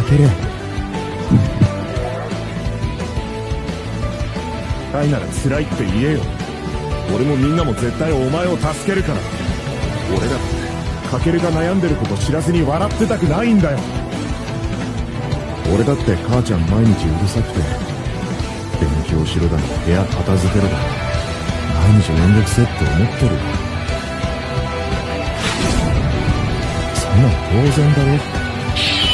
けれ。 辛いなら辛いって言えよ。俺もみんなも絶対お前を助けるから。俺だってカケルが悩んでること知らずに笑ってたくないんだよ。俺だって母ちゃん毎日うるさくて、勉強しろだの部屋片付けろだの毎日めんどくせって思ってる。そんなの当然だろ。